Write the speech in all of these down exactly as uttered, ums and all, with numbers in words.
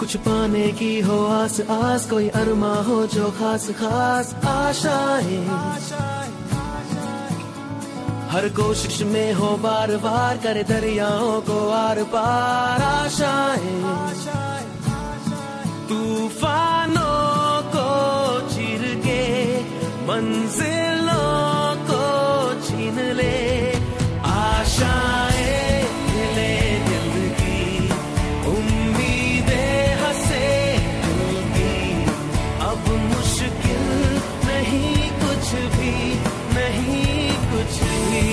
कुछ पाने की हो आस आस, कोई अरमा हो जो खास खास आशाएं, हर कोशिश में हो बार बार करे दरियाओं को आर पार आशाएं, तूफानों को चीर के मंजिलों को छीन ले आशाएं, ले दिल की उम्मीदें हंसे दिल की, अब मुश्किल नहीं कुछ भी, नहीं कुछ भी,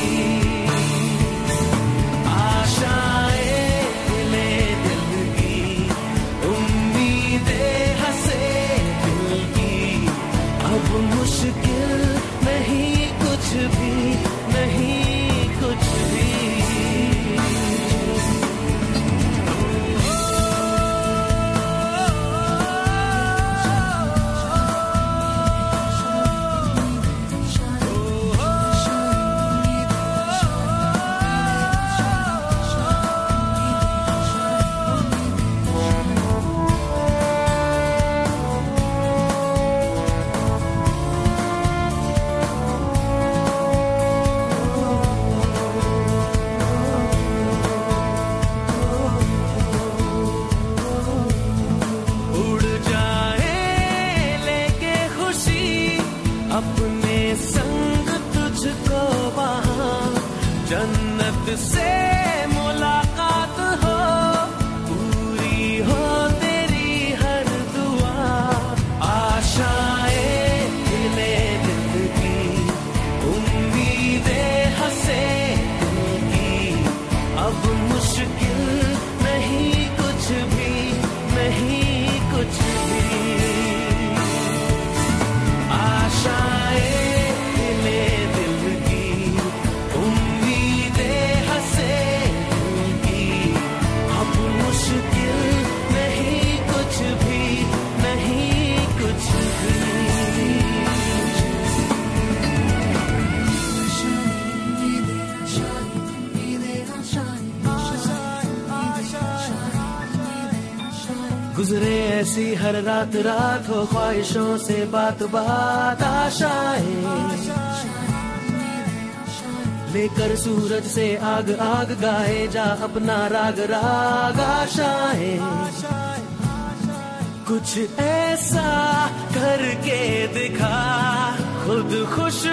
आशाएं ले दिल की उम्मीदें हंसे दिल की, अब मुश्किल नहीं कुछ भी, नहीं कुछ भी। अपने संग तुझको वहाँ जन्नत से मुलाकात हो, पूरी हो तेरी हर दुआ, आशाएं ले दिल की उम्मीदें हंसे दिल की, अब मुश्किल नहीं कुछ भी, नहीं कुछ भी, आशाएं ले दिल की उम्मीदें हंसे दिल की, अब मुश्किल नहीं कुछ भी, नहीं कुछ भी। गुजरे ऐसी हर रात रात हो ख्वाहिशों से बात बात, आशाएं लेकर सूरज से आग आग गाए जा अपना राग राग, आशाएं कुछ ऐसा करके दिखा खुद खुश